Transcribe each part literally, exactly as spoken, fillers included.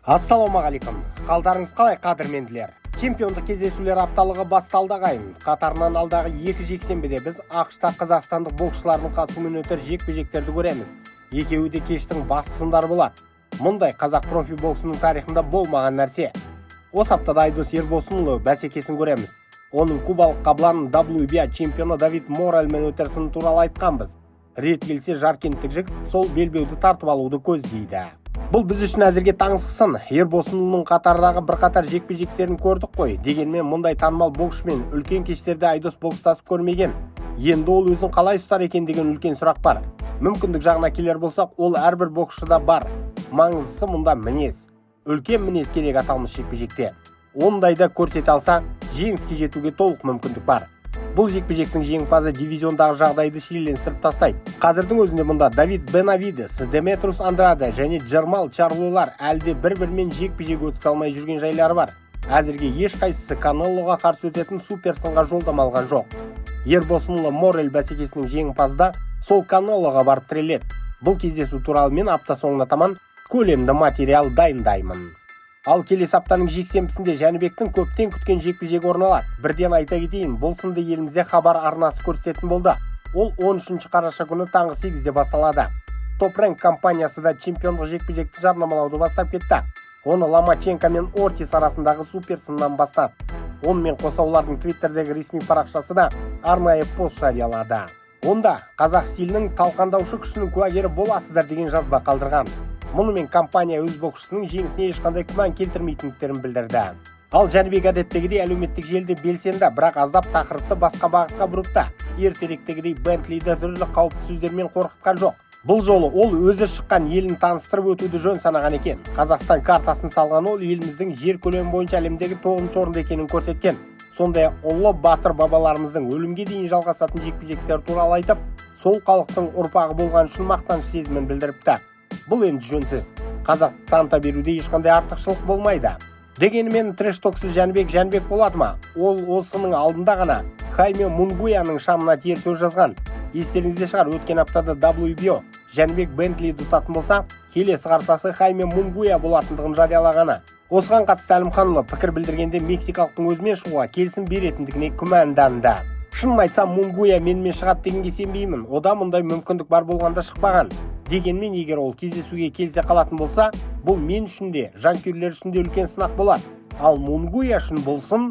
Ассалаумағалейкум. Қалдарыңыз қалай, қадірменділер? Чемпиондық кездесулер апталығы басталды ағайын. Қатарынан алдағы екі жексенбіде біз ақш-та қазақстандық боксшылардың қатысуымен өтер жекпе-жектерді көреміз. Екеуі де кештің басты сындары болады. Мұндай қазақ профи боксының тарихында болмаған нәрсе. Осы аптада Айдос Ербосынұлы бәсекесін көреміз. Оның кубалық қабланын дабл ю би эй чемпионы Давид Моррельмен өтер сыны туралы айтқанбыз. Рет келсе Жаркенттік жігіт сол белбеуді тартып алуды көздейді. Бұл біз үшін әзірге таңсықсын. Ербосынұлының қатардағы бірқатар жекпе-жектерін көрдік қой. Дегенмен мұндай танымал боксшымен үлкен кештерде Айдос бокстасып көрмеген. Енді ол өзін қалай ұстар екен деген үлкен сұрақ бар. Мүмкіндік жағына келер болсақ, ол әрбір боксшыда бар. Маңыздысы мұнда мінез. Үлкен мінез керек аталмыш жекпе-жекте. Ондайда көрсете алса, жеңіске жетуге толық мүмкіндік бар. Бұл жекпе-жектің жеңімпазы дивизиондағы жағдайды шиеленістіріп тастайды. Қазірдің өзінде мұнда Давид Бенавидес, Деметрус Андраде және Джермал Чарлолар әлде бір-бірмен жекпе-жек өткізе алмай жүрген жайлары бар. Әзірге ешқайсысы Канелоға қарсы өтетін супер сынға жолдама алған жоқ. Ербосынұлы Моррель бәсекесінің жеңімпазы да сол Канелоға барып тіреледі. Бұл кездесу туралы мен апта соңына таман көлемді материал дайындаймын. Ал келесі аптаның жексенбісінде Жәнібектің көптен күткен жекпе-жегі орын алады. Бірден айта кетейін, бұл сынды елімізде хабар арнасы көрсететін болды. Ол он үшінші қараша күні таңғы сегізде басталады. Top Rank компаниясы да чемпиондық жекпе-жекті жарнамалауды бастап кетті. Оны Ломаченко мен Ортис арасындағы супер сыннан бастады. Онымен қоса олардың Твиттердегі ресми парақшасы да арнайы пост жариялады. Онда қазақ стилінің талқандаушы күшінің куәгері боласыздар деген жазба қалдырған. Мұнымен компания өз боксшысының жеңісіне ешқандай күмән келтірмейтіндіктерін білдірді. Ал Жәнібек әдеттегідей әлеуметтік желіде белсенді, бірақ аздап тақырыпты басқа бағытқа бұрыпты. Ертеректегідей Бентлиді түрлі қауіпті сөздермен қорқытқан жоқ. Бұл жолы ол өзі шыққан елін таныстырып өтуді жөн санаған екен. Қазақстан картасын салған ол еліміздің жер көлемі бойынша әлемдегі тоғызыншы орында екенін көрсеткен. Сондай ұлы батыр бабаларымыздың өлімге дейін жалғасатын жекпе-жектер туралы айтып, сол халықтың ұрпағы болған үшін мақтаныш сезімін білдіріпті. Бұл енді жөнсіз. Қазақ таныта беруде ешқандай артықшылық болмайды. Дегенмен трэш-токсыз Жәнібек Жәнібек болады ма? Ол осының алдында ғана Хайме Мунгуяның шамына тиер сөз жазған. Естеріңізде шығар, өткен аптада дабл ю би эй Жәнібек Бентлиді ұтатын болса, келесі қарсыласы Хайме Мунгуя болатындығын жариялағаны. Осыған қатысты Әлімханұлы пікір білдіргенде мексикалықтың өзімен шығуға келісім беретіндігіне күмәнданды. Шынын айтсам, Мунгуя менімен шығады дегенге сенбеймін. Ода мұндай мүмкіндік бар болғанда шықпаған. Дегенмен егер ол кездесуге келсе қалатын болса, бұл мен үшін де, жанкүйерлер үшін де үлкен сынақ болады. Ал Мунгуя үшін болсын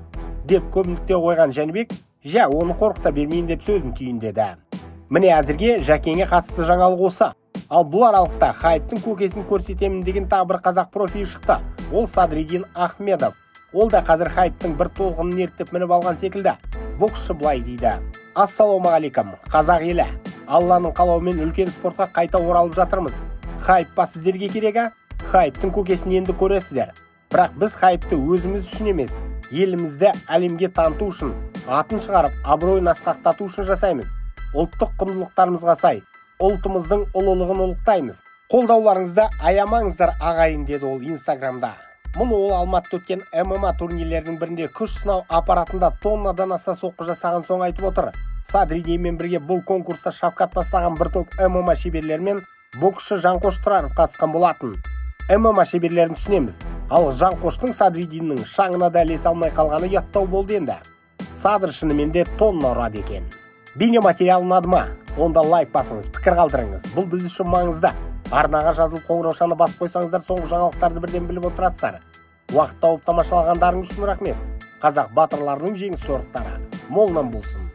деп көбінікте қойған Жәнібек, жә, оны қорқыта бермейін деп сөзін түйіндеді. Міне әзірге Жәкеңе қатысты жаңалық осы. Ал бұл аралықта хайптың көкесін көрсетемін деген тағы бір қазақ профи шықты. Ол Садриддин Ахмедов. Ол да қазір хайптың бір толқынын ертіп мініп алған секілді. Боксшы былай дейді: ассалаумағалейкум, қазақ елі. Алланың қалауымен үлкен спортқа қайта оралып жатырмыз. Хайп па сіздерге керегі? Хайптың көкесін енді көресіздер. Бірақ біз хайпты өзіміз үшін емес, елімізді әлемге таныту үшін, атын шығарып, абыройын асқақтату үшін жасаймыз. Ұлттық құндылықтарымызға сай, ұлтымыздың ұлылығын ұлықтаймыз. Қолдауларыңызды аямаңыздар ағайын, деді ол Инстаграмда. Мұны ол Алматыда өткен эм эм а турнирлерінің бірінде күш сынау аппаратында тоннадан аса соққы жасаған соң айтып отыр. Садриддинмен бірге бұл конкурста шапкат бастаған бір топ эм эм а шеберлерімен боксшы Жанқош Тұраров қатысқан болатын. эм эм а шеберлерін түсінеміз. Ал Жанқоштың Садриддиннің шаңына да ілесе алмай қалғаны ұяттау болды енді. Садыр шынымен де тонна ұрады екен. Бейнематериал ұнады ма? Онда лайк басыңыз, пікір қалдырыңыз. Бұл біз үшін маңызды. Арнаға жазылып қоңыраушаны басып қойсаңыздар, соңғы жаңалықтарды бірден біліп отырасыздар. Уақыт тауып тамашалағандарыңыз үшін рахмет. Қазақ батырларының жеңіс жорықтары молынан болсын.